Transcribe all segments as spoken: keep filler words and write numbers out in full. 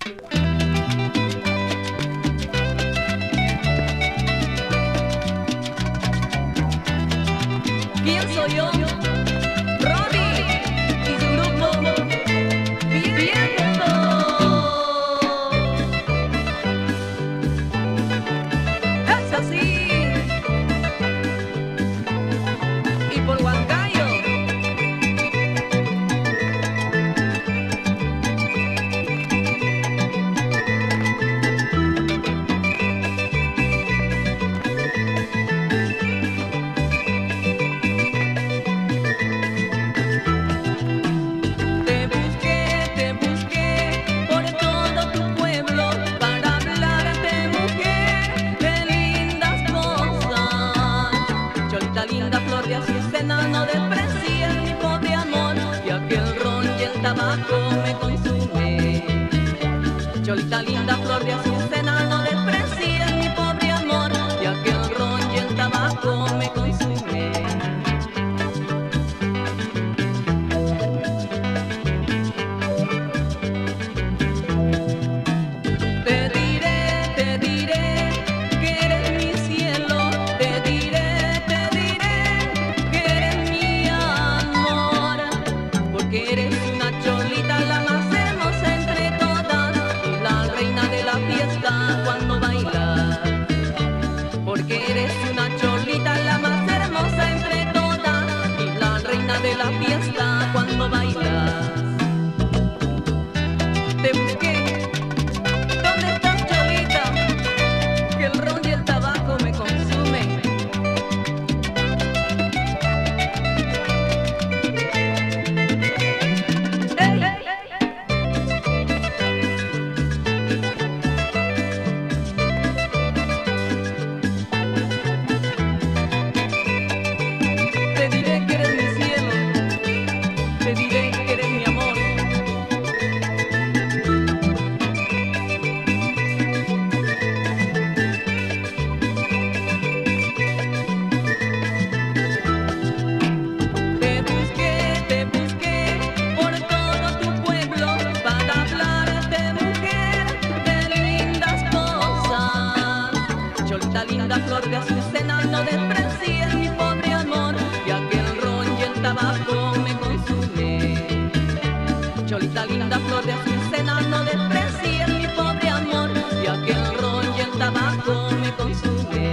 ¿Quién soy yo? Robbie y su grupo Viento. Es así. Y por Huancayo. Linda flor de azucena, no desprecies mi pobre amor, ya que el ron y el tabaco me consume. Cholita linda flor de azucena, no desprecies mi pobre amor, ya que el ron y el tabaco me consume. Te diré, te diré que eres mi cielo, te diré. Eres una cholita, la más hermosa entre todas, y la reina de la fiesta cuando bailas. Porque eres una cholita, la más hermosa entre todas, y la reina de la fiesta cuando bailas. Te busqué, ¿dónde estás, cholita? Que el ron y el tabaco me consumen. Linda flor de azucena, no desprecies mi pobre amor, ya que el ron y el tabaco me consume. Cholita linda flor de azucena, no desprecies mi pobre amor, ya que el ron y el tabaco me consume.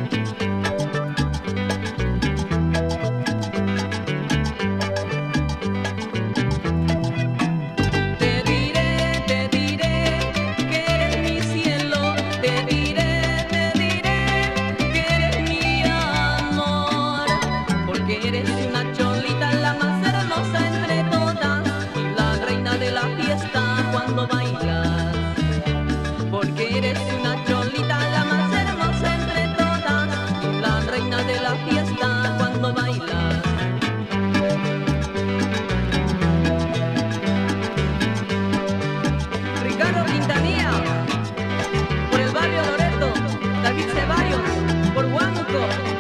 Te diré, te diré que eres mi cielo, te diré. Eres una cholita, la más hermosa entre todas, y la reina de la fiesta cuando bailas. Porque eres una cholita, la más hermosa entre todas, y la reina de la fiesta cuando bailas. Ricardo Quintanilla, por el barrio Loreto, David Ceballos, por Huanco.